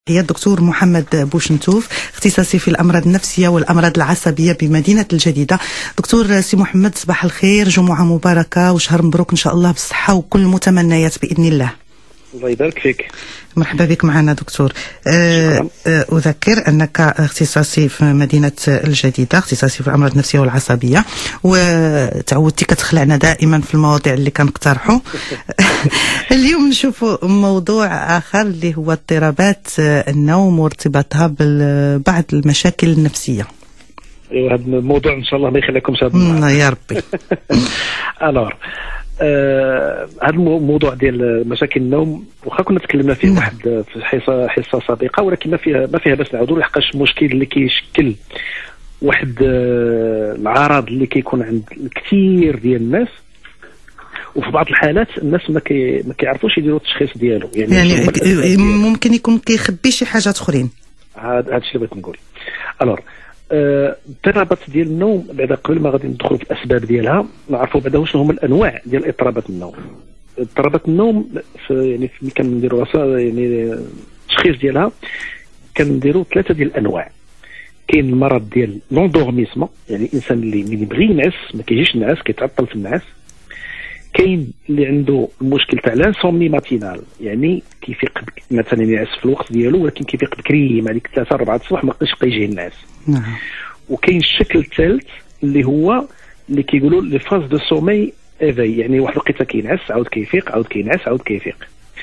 هي الدكتور محمد بوشنتوف، اختصاصي في الأمراض النفسية والأمراض العصبية بمدينة الجديدة. دكتور سي محمد، صباح الخير، جمعة مباركة وشهر مبروك إن شاء الله بالصحة وكل المتمنيات بإذن الله. الله يبارك فيك. مرحبا بك معنا دكتور. أذكر أنك اختصاصي في مدينة الجديدة، اختصاصي في الأمراض النفسية والعصبية، وتعودتي كتخلعنا دائما في المواضيع اللي كنقترحوا. اليوم نشوفوا موضوع آخر اللي هو اضطرابات النوم وارتباطها ببعض المشاكل النفسية. ايوا هذا الموضوع ان شاء الله ما يخليكم الله يا ربي. الور هذا الموضوع ديال مشاكل النوم واخا كنا تكلمنا فيه واحد في حصه سابقه، ولكن ما فيها باس نعاودوا، لحقاش المشكل اللي كيشكل واحد العرض اللي كيكون عند الكثير ديال الناس، وفي بعض الحالات الناس ما كيعرفوش يديروا التشخيص ديالو. يعني ممكن يكون كيخبي شي حاجات اخرين. هذا الشيء اللي بغيت نقول. الور اضطرابات ديال النوم، بعدا قبل ما غادي ندخلوا في الاسباب ديالها نعرفوا بعدا شنو هما الانواع ديال اضطرابات النوم. اضطرابات النوم يعني ملي كنديروا يعني التشخيص ديالها كنديروا 3 ديال الانواع. كاين المرض ديال لوندورميسمون، يعني الانسان اللي ملي يبغي ينعس ما كيجيش النعاس، كيتعطل في النعاس. كاين اللي عنده المشكل تاع لانسومني ماتينال، يعني كيفيق مثلا ينعس في الوقت ديالو ولكن كيفيق بكري مع ديك 3 4 الصباح ما يقدرش يجيه النعاس. نعم. وكاين الشكل الثالث اللي هو اللي كيقولوا لي فاز دو سومي ايفي، يعني واحد الوقيته كينعس عاود كيفيق عاود كينعس عاود كيفيق.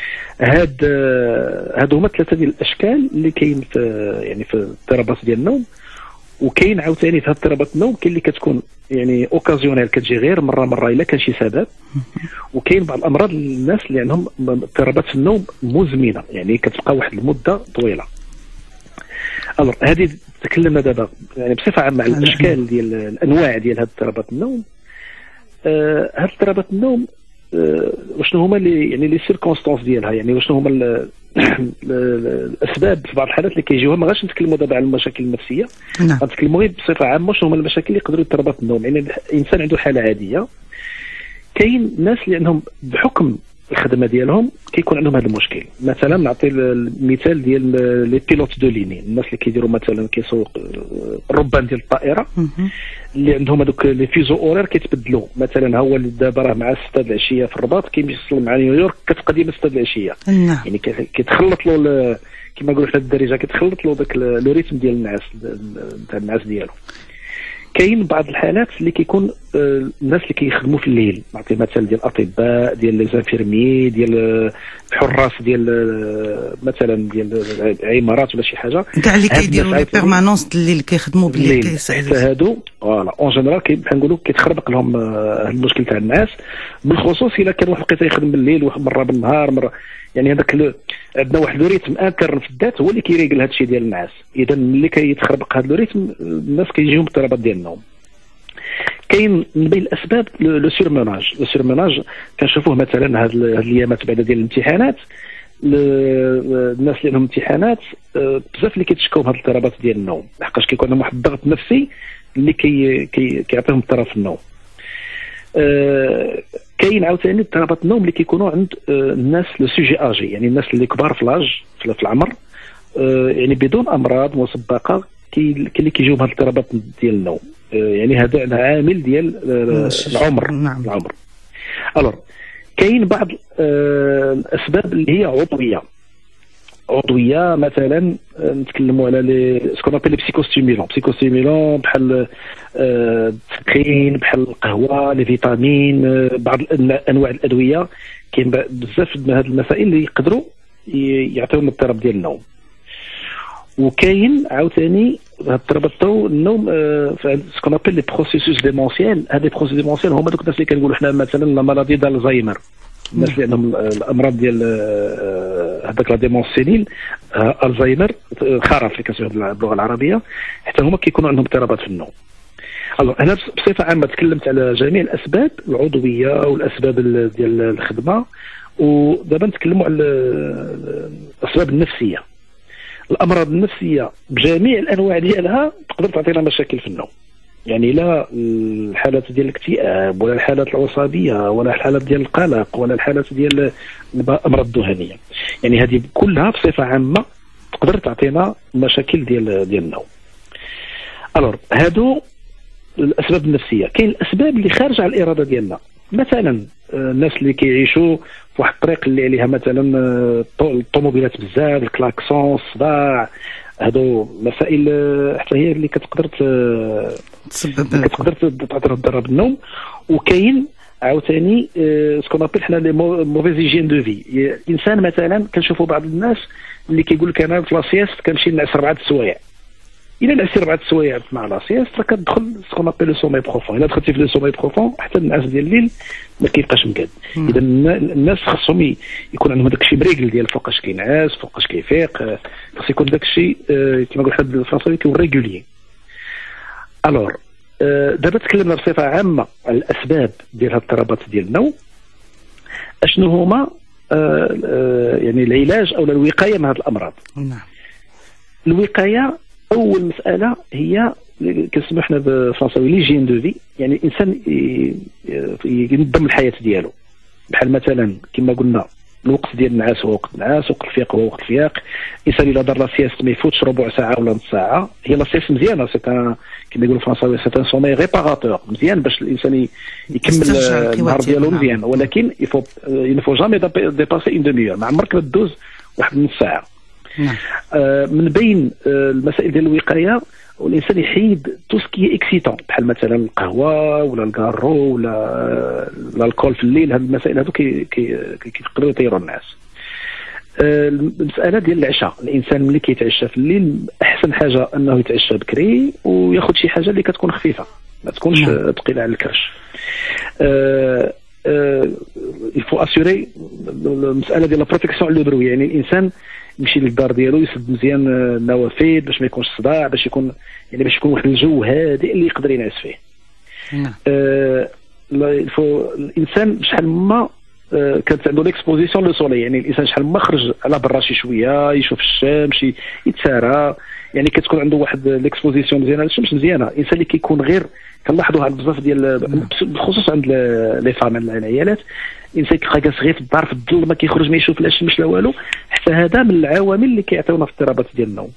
هادو هما 3 ديال الاشكال اللي كاين في يعني في اضطرابات ديال النوم. وكاين عاوتاني في اضطرابات النوم كاين اللي كتكون يعني اوكازيونيل، كتجي غير مره الا كان شي سبب. وكاين بعض الامراض الناس اللي عندهم اضطرابات في النوم مزمنه، يعني كتبقى واحد المده طويله. الوغ هذه تكلمنا دابا يعني بصفه عامه على الاشكال ديال الانواع ديال هاد اضطرابات النوم. هاد اضطرابات النوم وشنو هما يعني لي سيركونستانس ديالها، يعني وشنو هما الاسباب في بعض الحالات اللي كيجيوها. ما غاش نتكلموا دابا على المشاكل النفسيه، غنتكلموا غير بصفه عامه شنو هما المشاكل اللي يقدروا اضطرابات النوم. يعني الانسان عنده حاله عاديه، كاين ناس اللي عندهم بحكم الخدمه ديالهم كيكون عندهم هذا المشكل. مثلا نعطي المثال ديال لي بيلوت دو ليني، الناس اللي كيديروا مثلا كيسوق الربان ديال الطائره اللي عندهم هذوك لي فيزو اورير كيتبدلوا. مثلا هو اللي دابا راه مع 6 العشيه في الرباط كيوصل مع نيويورك كتبقى ديما 6 العشيه. يعني كيتخلط له كما نقولوا حنا بالدارجه كيتخلط له داك لو ريتم ديال النعاس تاع النعاس ديالو. كاين بعض الحالات اللي كيكون الناس اللي كيخدموا في الليل، نعطي مثال ديال الاطباء ديال لي زانفيرمي ديال الحراس ديال مثلا ديال العمارات ولا شي حاجه، كاع اللي كيديروا لي بيرمانونس الليل كيخدموا بالليل حتى هادو فوالا اون جينيرال بحال نقولوا كيتخربق لهم المشكل تاع النعاس، بالخصوص الا كان واحد الوقيته يخدم بالليل واحد مره بالنهار مره. يعني هذاك عندنا واحد الريتم انترن في الذات هو اللي كيريقل هذا الشيء ديال النعاس. اذا ملي كيتخربق هذا الريتم الناس كيجيهم اضطرابات ديال النوم. كاين من بين الاسباب لو سيرموناج كنشوفوه مثلا هاد الايامات بعد ديال الامتحانات. الناس اللي عندهم امتحانات بزاف اللي كيتشكاو بهاد الاضطرابات ديال النوم، لحقاش كيكون عندهم واحد الضغط نفسي اللي كيعطيهم اضطراب في النوم. كاين عاوتاني اضطرابات النوم اللي كيكونوا عند الناس لو سوجي اجي، يعني الناس اللي كبار في لاج في العمر، يعني بدون امراض مسبقه اللي كيجيوهم هاد الاضطرابات ديال النوم. يعني هذا عامل ديال العمر. نعم. العمر. الور كاين بعض الاسباب اللي هي عضويه مثلا نتكلموا على لي سكون ابل لي بسيكوستيمولون بحال التدخين، بحال القهوه، لي فيتامين، بعض انواع الادويه. كاين بزاف من هذه المسائل اللي يقدروا يعطيونا اضطراب ديال النوم. وكاين عاوتاني اضطرابات النوم سكون ابل لي بروسيسوس ديمونسيال. هاد لي بروسيسوس ديمونسيال هما دوك الناس اللي كنقولوا حنا مثلا لا مالادي ديال الزهايمر، الناس اللي عندهم الامراض ديال هذاك لا ديمونس سينيل، الزهايمر، خرف اللي كنسميوه باللغه العربيه، حتى هما كيكونوا عندهم اضطرابات في النوم. انا بصفه عامه تكلمت على جميع الاسباب العضويه والاسباب ديال الخدمه، ودابا نتكلموا على الاسباب النفسيه. الامراض النفسيه بجميع الانواع ديالها تقدر تعطينا مشاكل في النوم. يعني لا الحالات ديال الاكتئاب ولا الحالات العصبيه ولا الحالات ديال القلق ولا الحالات ديال الامراض الذهنيه، يعني هذه كلها بصفه عامه تقدر تعطينا المشاكل ديال النوم. الوغ هادو الاسباب النفسيه. كاين الاسباب اللي خارجه على الاراده ديالنا، مثلا الناس اللي كيعيشوا في واحد الطريق اللي عليها مثلا الطوموبيلات بزاف، الكلاكسون، الصداع، هادو مسائل حتى هي اللي كتقدر تضرب النوم. وكاين عاوتاني سكون ابيل حنا لي موفيز هيجين دو في. الانسان مثلا كنشوفوا بعض الناس اللي كيقول لك انا في لاسيست كنمشي نعس 4 السوايع. الا نعسي 4 السوايع مع لاسيست راه كتدخل سكون ابيل لو سومي بروفون. الا دخلتي في لو سومي بروفون حتى النعاس ديال الليل ما كيبقاش مقاد. اذا الناس خصهم يكون عندهم داك الشيء بريكل ديال فوقاش كينعس فوقاش كيفيق، خص يكون داك الشيء كما قال حد الفرنساوي كيكون ريغولي. الوغ دابا تكلمنا بصفه عامه على الاسباب ديال هاد الاضطرابات ديال النوم. اشنو هما يعني العلاج او الوقايه من هاد الامراض؟ نعم. الوقايه اول مساله هي كنسميو حنا بالفرنساوي ليجين دو في، يعني الانسان ينظم الحياه ديالو. بحال مثلا كما قلنا الوقت ديال النعاس هو وقت النعاس، وقت الفياق هو وقت الفياق. الانسان الا دار لاسيست ما يفوتش ربع ساعه ولا نص ساعه. هي لاسيست مزيانه، سي كما يقولوا الفرنساوي سي ان سومي ريباراتور، مزيان باش الانسان يكمل النهار ديالو مزيان. ولكن يفو جامي ديباسي اون دمي اور، ما عمرك ما تدوز واحد نص ساعه. من بين المسائل ديال الوقايه والانسان يحيد تو سكي اكسيتون، بحال مثلا القهوه ولا الكارو ولا الكول في الليل. هاد المسائل هادو كيقدروا يطيروا الناس. المساله ديال العشاء، الانسان ملي كيتعشى في الليل احسن حاجه انه يتعشى بكري وياخذ شي حاجه اللي كتكون خفيفه ما تكونش ثقيله على الكرش. يفو اسيوري المساله ديال لا بروتيكسيون على البرو، يعني الانسان يمشي للدار ديالو يسد مزيان النوافذ باش ما يكونش صداع، باش يكون واحد الجو هادئ اللي يقدر ينعس فيه. الانسان شحال ما كانت عنده ليكسبوزيسيون لو سولي، يعني الانسان شحال ما خرج على برا شي شويه يشوف الشمس يتسارى، يعني كتكون عنده واحد ليكسبوزيسيون مزيانه للشمس مزيانه. الانسان اللي كيكون غير كنلاحظوا هاد بزاف ديال بخصوص عند لي فام العيالات، الانسان كيبقى جالس غير في الدار في الظل ما كيخرج ما يشوف لا الشمس لا والو. حتى هذا من العوامل اللي كيعطيونا في اضطرابات ديال النوم.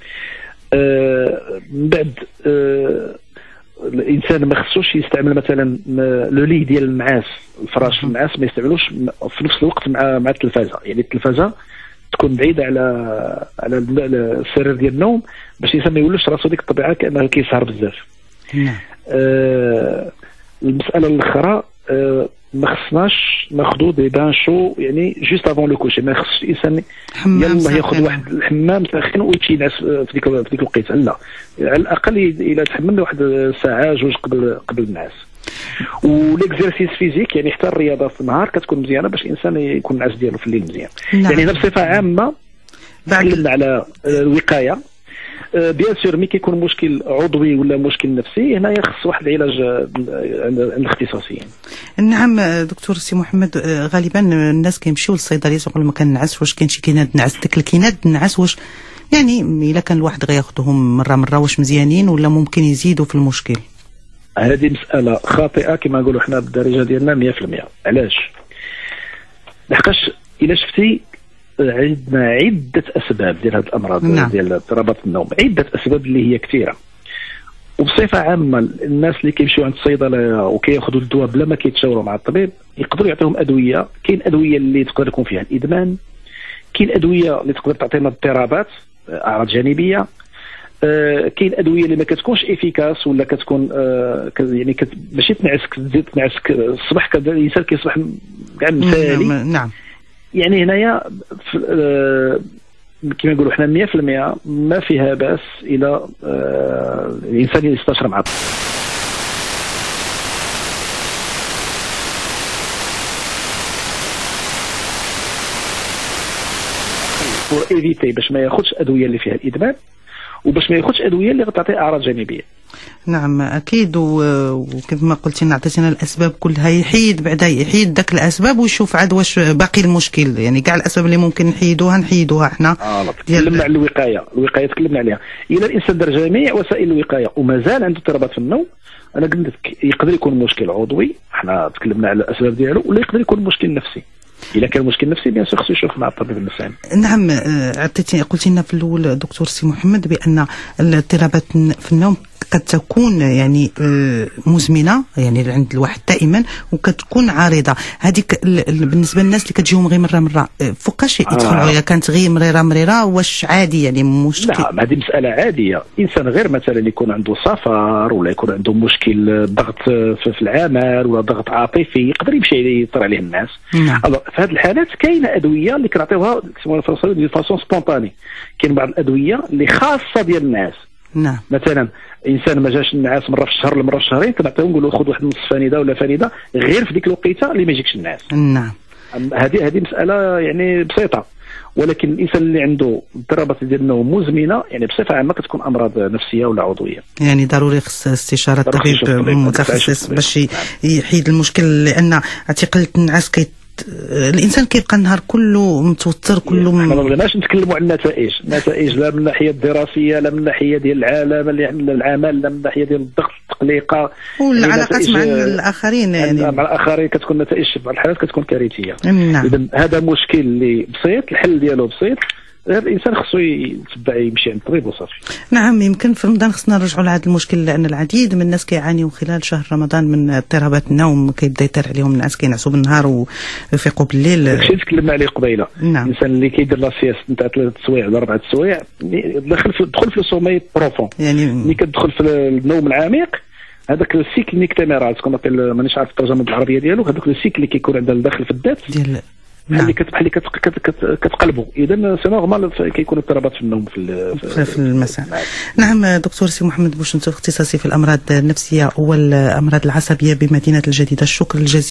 من بعد الانسان ما خصوش يستعمل مثلا لو لي ديال النعاس، الفراش النعاس ما يستعملوش في نفس الوقت مع التلفازه. يعني التلفازه تكون بعيده على السرير ديال النوم باش الانسان ما يولوش راسو ديك الطبيعه كانه كيسهر بزاف. المساله الاخرى ما خصناش ناخذوا دي بان شو يعني جوست افون لو كوشي. ما خصش الانسان يلا ياخذ واحد الحمام ساخن ويمشي ينعس في ديك الوقيته، لا، على الاقل الى تحمل واحد ساعه جوج قبل النعاس. وليكزيرسيس فيزيك يعني حتى الرياضه في النهار كتكون مزيانه باش الانسان يكون النعاس ديالو في الليل مزيان. يعني هنا بصفه عامه تكلمنا على الوقايه. بيان سور ملي كيكون مشكل عضوي ولا مشكل نفسي هنا يخص واحد العلاج عند الاختصاصيين. نعم دكتور سي محمد، غالبا الناس كيمشيو للصيدليات يقولوا ما كنعس، واش كاين شي كيناد نعس؟ داك الكيناد النعاس واش يعني الا كان الواحد غياخذهم مره واش مزيانين ولا ممكن يزيدوا في المشكل؟ هذه مساله خاطئه كما نقولوا حنا بالدارجه ديالنا 100%. علاش؟ لحقاش الا شفتي عندنا عده اسباب ديال هذه الامراض ديال اضطرابات النوم، عده اسباب اللي هي كثيره. وبصفه عامه الناس اللي كيمشيو عند الصيدله وكياخذوا الدواء بلا ما كيتشاوروا مع الطبيب يقدروا يعطيهم ادويه. كاين ادويه اللي تقدر يكون فيها الادمان، كاين ادويه اللي تقدر تعطينا اضطرابات اعراض جانبيه، كاين ادويه اللي ما كتكونش افيكاس ولا كتكون يعني ماشي تنعسك تزيد تنعسك الصباح الانسان كيصبح كاع مثالي. نعم. يعني هنايا كما نقولوا حنا 100% ما فيها باس الى الانسان يستشرى مع بور ايفيتي باش ما ياخذش ادويه اللي فيها الادمان وباش ما ياخذش ادويه اللي غتعطي اعراض جانبيه. نعم اكيد. وكيف ما قلتي نعطينا الاسباب كلها، يحيد داك الاسباب ويشوف عاد واش باقي المشكل. يعني كاع الاسباب اللي ممكن نحيدوها حنا. تكلمنا على الوقايه تكلمنا عليها. الى الانسان دار جميع وسائل الوقايه ومازال عنده اضطرابات في النوم، انا قلت لك يقدر يكون مشكل عضوي، حنا تكلمنا على الاسباب ديالو، ولا يقدر يكون مشكل نفسي. الا كان مشكل نفسي بيان سور خصو يشوف مع الطبيب النفساني. نعم، قلت لنا في الاول دكتور سي محمد بان الاضطرابات في النوم قد تكون يعني مزمنه، يعني عند الواحد دائما، وكتكون عارضه. هذيك بالنسبه للناس اللي كتجيهم غير مره فوقاش يدخلوا؟ اذا كانت غير مريره واش عادي يعني مشكل؟ نعم، هذه مساله عاديه. انسان غير مثلا يكون عنده سفر ولا يكون عنده مشكل ضغط في العمل ولا ضغط عاطفي يقدر يمشي يطرى عليه الناس. نعم. في هذه الحالات كاينه ادويه اللي كنعطيوها دي فاسون سبونطاني. كاين بعض الادويه اللي خاصه ديال الناس. نعم. مثلا انسان ما جاش النعاس مره في الشهر ولا مره في الشهرين، كنعطيو نقولوا خذ واحد نص فانيده ولا فانيده غير في ديك الوقيته اللي ما يجيكش النعاس. نعم. هذه مساله يعني بسيطه. ولكن الانسان اللي عنده اضطرابات ديال النوم مزمنه يعني بصفه عامه كتكون امراض نفسيه ولا عضويه، يعني ضروري خص استشاره طبيب متخصص باش يحيد المشكل. لان اعتقال النعاس الانسان كيبقى النهار كله متوتر كله. ما بغيناش نتكلموا على النتائج لا من الناحيه الدراسيه لا من الناحيه ديال العمل لا من الناحيه ديال الضغط التقليقه والعلاقات مع الاخرين. يعني مع الاخرين كتكون نتائج في بعض الحالات كتكون كارثيه. نعم. اذا هذا مشكل اللي بسيط، الحل ديالو بسيط. الانسان خصو يتبع يمشي عند الطبيب وصافي. نعم، يمكن في رمضان خصنا نرجعوا لهذا المشكل، لان العديد من الناس كيعانيوا خلال شهر رمضان من اضطرابات النوم. كيبدا يطير عليهم الناس، كينعسوا بالنهار ويفيقوا بالليل. داكشي اللي تكلمنا عليه قبيله. نعم. الانسان اللي كيدير لا سياست نتاع 3 سوايع ولا 4 سوايع دخل في السومي بروفون، يعني ملي كتدخل في النوم العميق. هذاك السيكل نيكتيميرال سكون ابل، مانيش عارف الترجمه بالعربيه ديالو. هذاك السيكل اللي كيكون عندها الداخل في الذات ديال بحال اللي كتقلبوا. اذا سي نورمال كيكون اضطرابات في النوم في المساء. نعم دكتور سي محمد بوشنتو، اختصاصي في الامراض النفسيه والامراض العصبيه بمدينه الجديده. الشكر الجزيل.